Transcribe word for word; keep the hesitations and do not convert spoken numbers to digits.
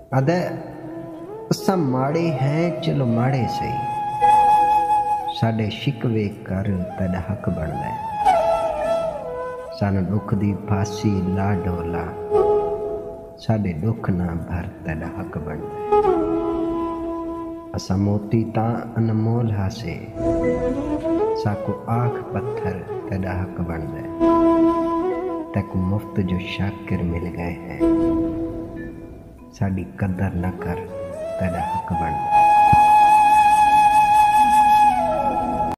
अदे असां माड़े हैं, चलो माड़े सही, साडे शिकवे कर तेरा हक बनदा है। सानू दुख दी फांसी ला डोला, साडे दुख ना भर तेरा हक बनदा है। असां मोती तां अनमोल हासे, साको आख पत्थर तेरा हक बनदा है। तक मुफ्त जो शाकिर मिल गए हैं, साडी कदर न कर तेरा हक बनदा है।